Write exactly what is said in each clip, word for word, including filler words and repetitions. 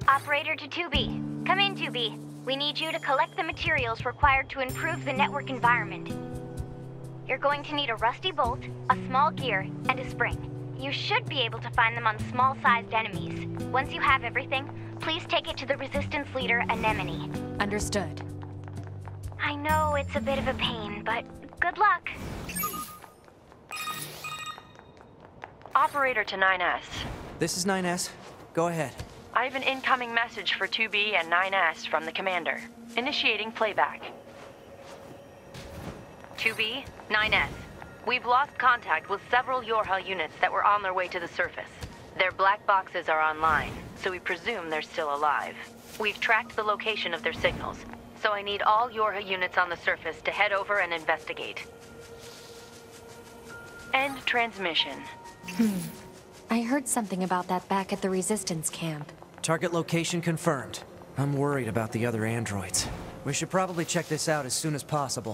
Operator to two B. Come in, two B. We need you to collect the materials required to improve the network environment. You're going to need a rusty bolt, a small gear, and a spring. You should be able to find them on small-sized enemies. Once you have everything, please take it to the Resistance leader, Anemone. Understood. I know it's a bit of a pain, but good luck. Operator to nine S. This is nine S. Go ahead. I have an incoming message for two B and nine S from the commander. Initiating playback. two B, nine S. We've lost contact with several Yorha units that were on their way to the surface. Their black boxes are online, so we presume they're still alive. We've tracked the location of their signals, so I need all Yorha units on the surface to head over and investigate. End transmission. Hmm. I heard something about that back at the Resistance camp. Target location confirmed. I'm worried about the other androids. We should probably check this out as soon as possible.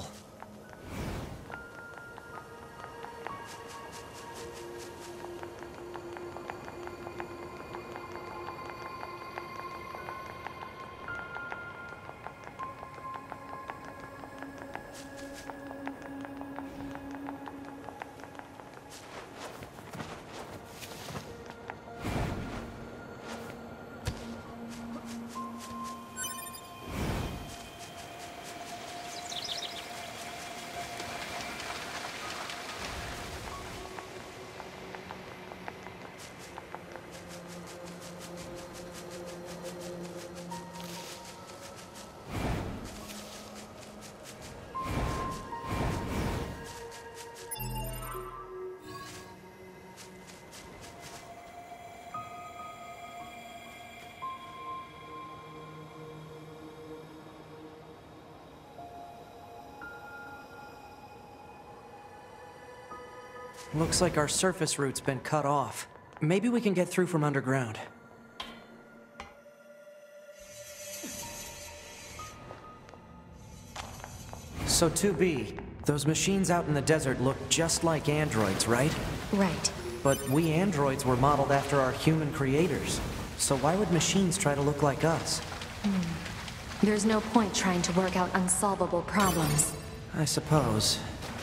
Looks like our surface route's been cut off. Maybe we can get through from underground. So two B, those machines out in the desert look just like androids, right? Right. But we androids were modeled after our human creators. So why would machines try to look like us? Hmm. There's no point trying to work out unsolvable problems. I suppose.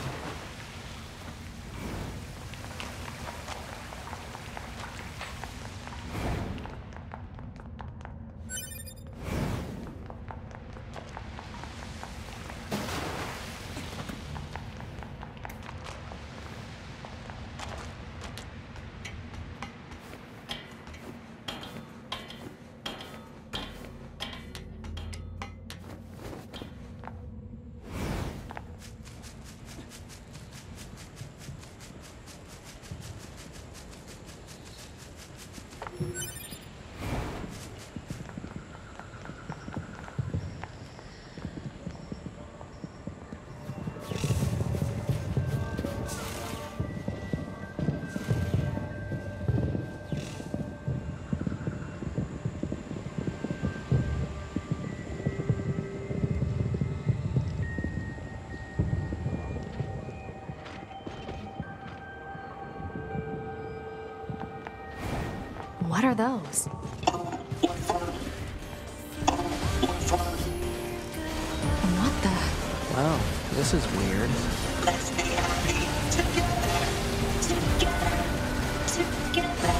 What are those? What the? Wow, this is weird. Let's be happy together, together, together.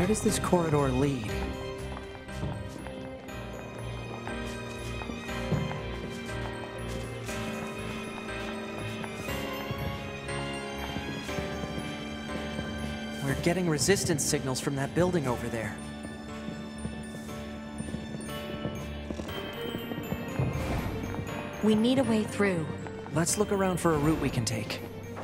does this corridor lead? We're getting resistance signals from that building over there. We need a way through. Let's look around for a route we can take.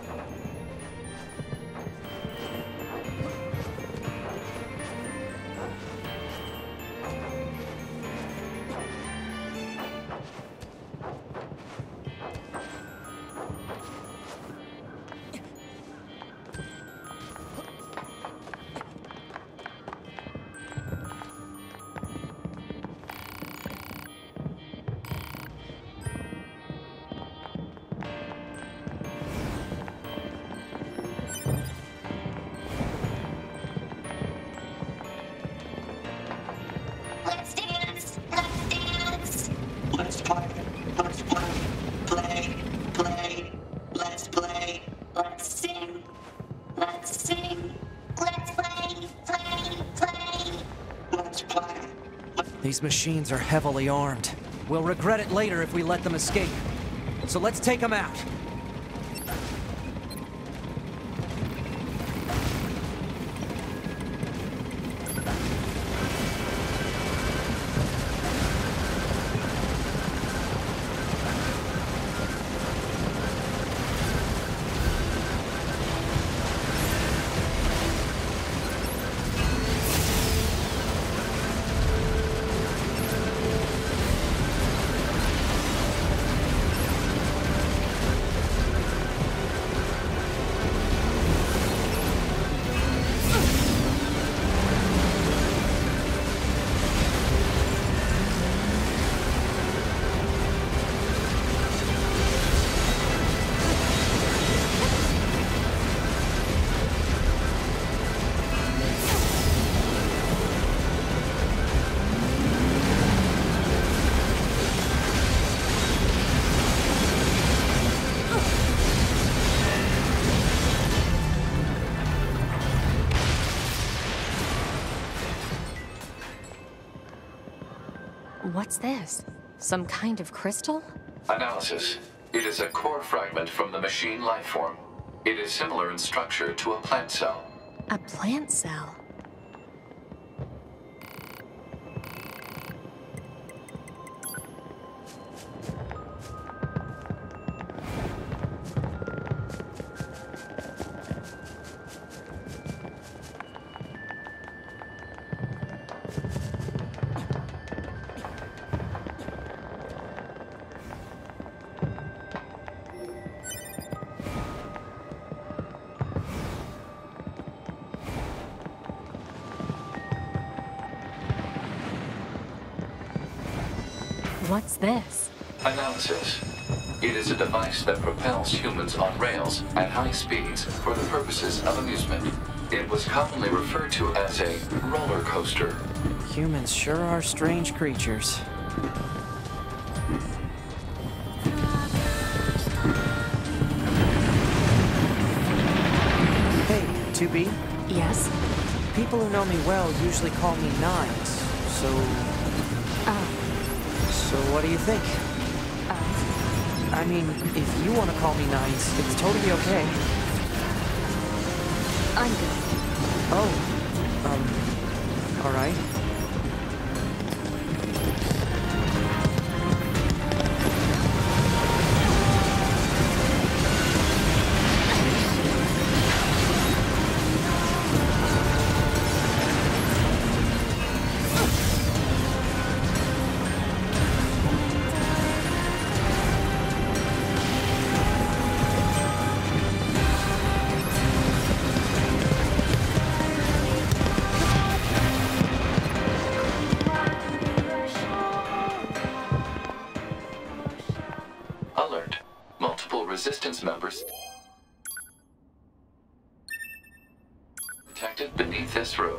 Let's dance, let's dance. Let's play, let's play, play, play. Let's play, let's sing, let's sing. Let's play, play, play. Let's play. These machines are heavily armed. We'll regret it later if we let them escape. So let's take them out. What's this? Some kind of crystal? Analysis. It is a core fragment from the machine lifeform. It is similar in structure to a plant cell. A plant cell. What's this? Analysis. It is a device that propels humans on rails at high speeds for the purposes of amusement. It was commonly referred to as a roller coaster. Humans sure are strange creatures. Hey, two B? Yes? People who know me well usually call me Nines, so... Oh. So what do you think? Uh, I mean, if you want to call me Nines, it's totally okay. I'm good. Oh, um, alright. Alert. Multiple resistance members detected beneath this room.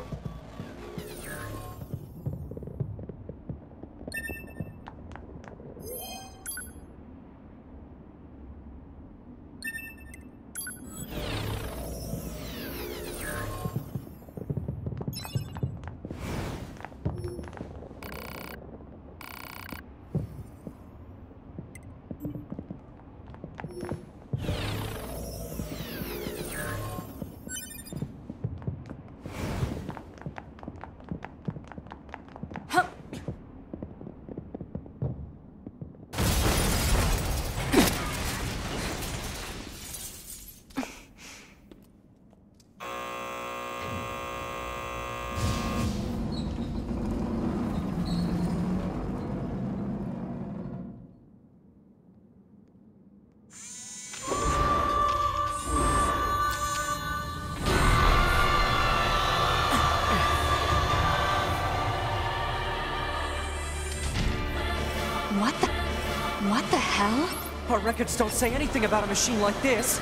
hell? Our records don't say anything about a machine like this.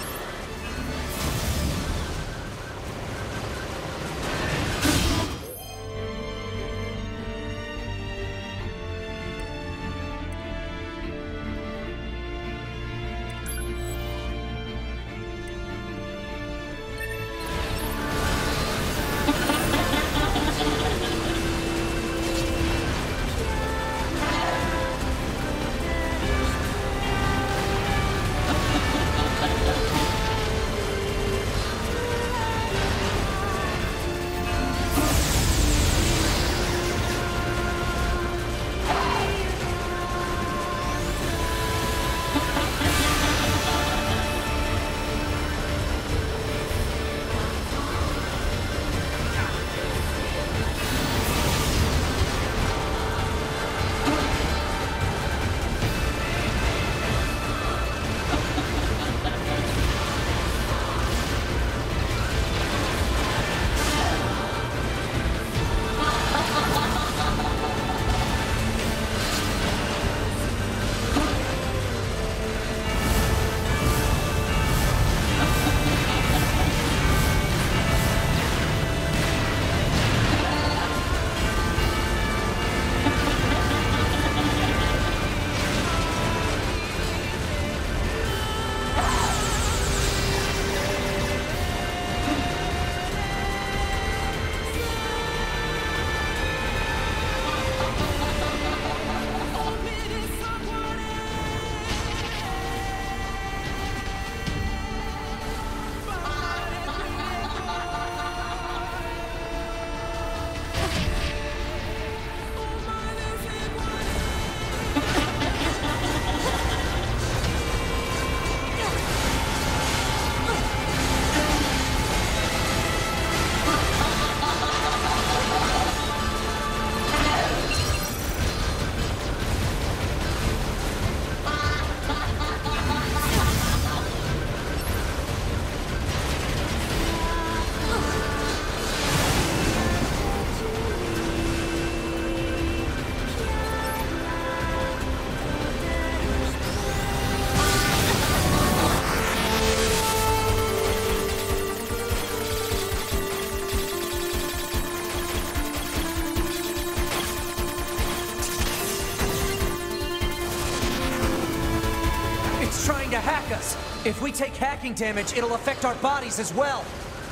Trying to hack us. If we take hacking damage, it'll affect our bodies as well.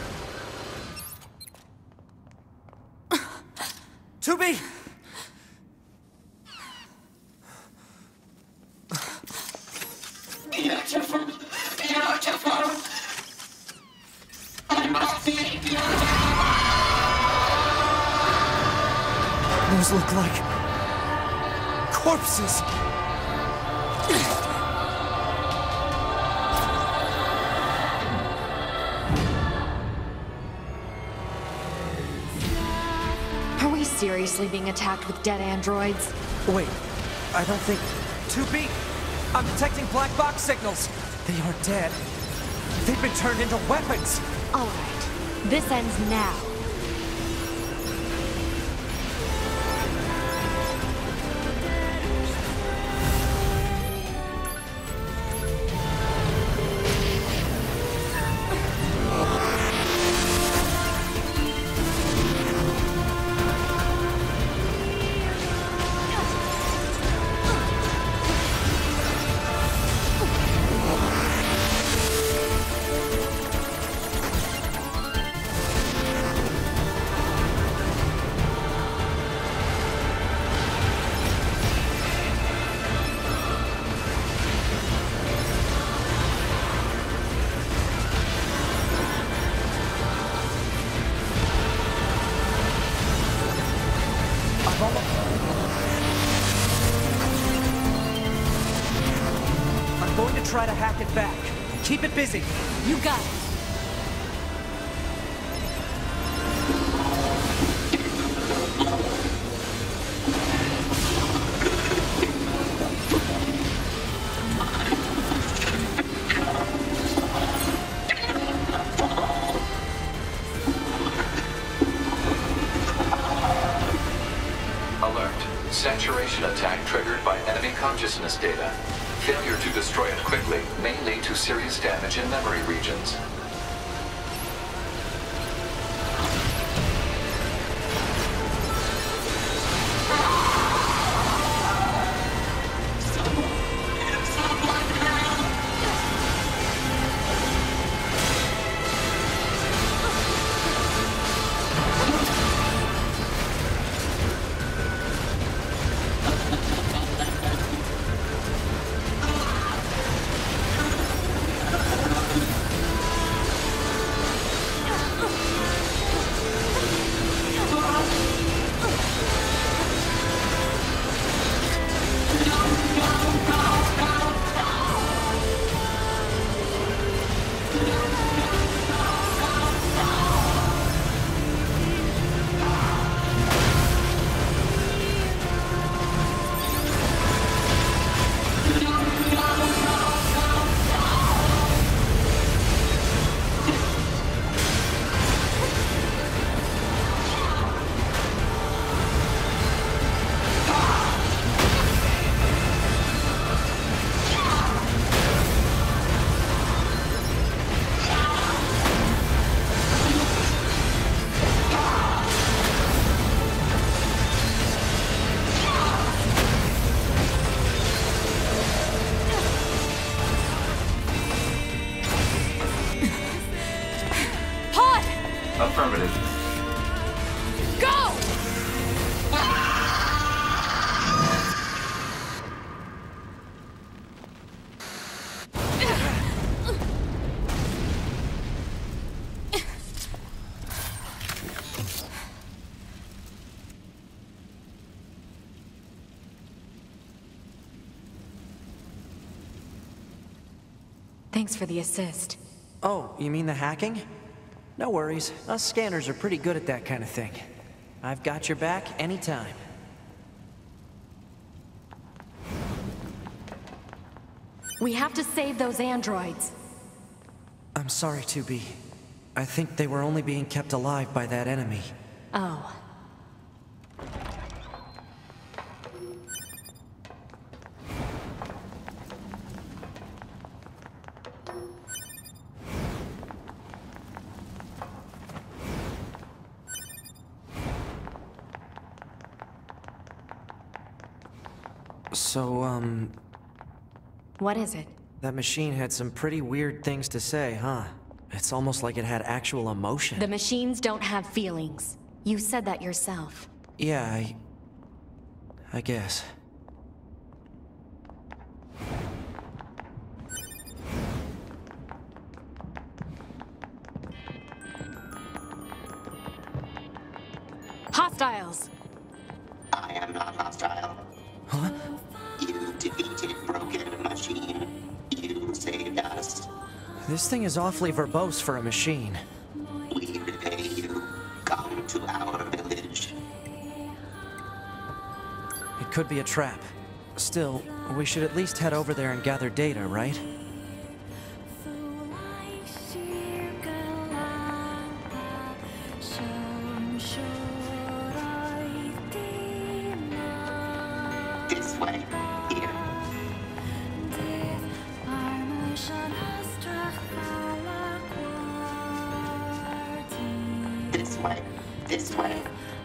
two B! Beautiful, beautiful. I must be beautiful. Those look like corpses. Seriously being attacked with dead androids? Wait, I don't think... two B! I'm detecting black box signals! They aren't dead. They've been turned into weapons! Alright, this ends now. I'm going to try to hack it back. Keep it busy. You got it. Alert. Saturation attack triggered by enemy consciousness data. Failure to destroy it quickly may lead to serious damage in memory regions. Affirmative. Go! Thanks for the assist. Oh, you mean the hacking? No worries. Us scanners are pretty good at that kind of thing. I've got your back anytime. We have to save those androids. I'm sorry, two B. I think they were only being kept alive by that enemy. Oh. So, um... What is it? that machine had some pretty weird things to say, huh? It's almost like it had actual emotion. The machines don't have feelings. You said that yourself. Yeah, I... I guess. Hostiles! I am not hostile. Huh? You defeated Broken Machine. You saved us. This thing is awfully verbose for a machine. We repay you. Come to our village. It could be a trap. Still, we should at least head over there and gather data, right? This way. Here. This way. This way.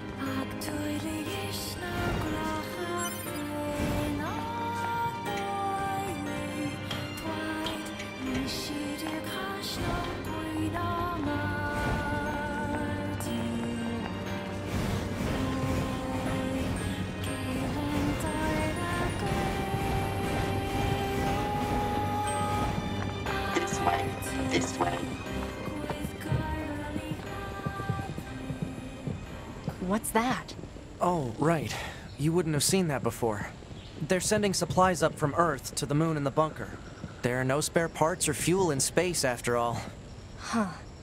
This way. This way. What's that? Oh, right. You wouldn't have seen that before. They're sending supplies up from Earth to the moon and the bunker. There are no spare parts or fuel in space, after all. Huh.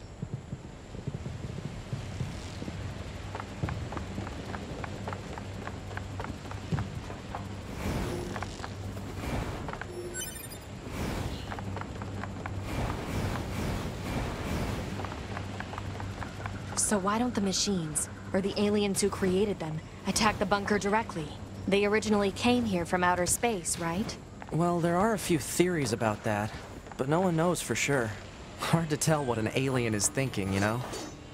So why don't the machines, or the aliens who created them, attack the bunker directly? They originally came here from outer space, right? Well, there are a few theories about that, but no one knows for sure. Hard to tell what an alien is thinking, you know?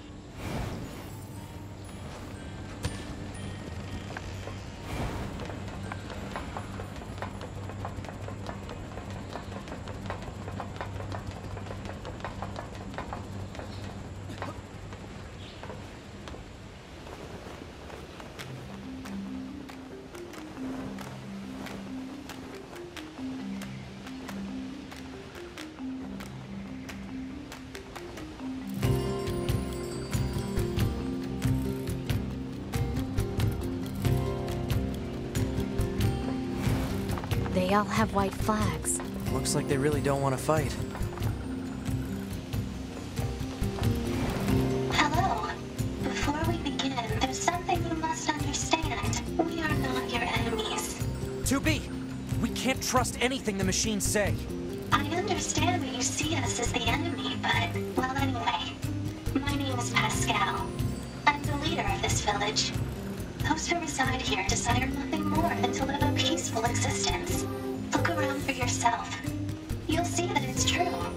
They all have white flags. Looks like they really don't want to fight. Hello. Before we begin, there's something you must understand. We are not your enemies. two B! We can't trust anything the machines say. I understand that you see us as the enemy, but, well, anyway. My name is Pascal. I'm the leader of this village. Those who reside here desire nothing more than to live a peaceful existence. Look around for yourself. You'll see that it's true.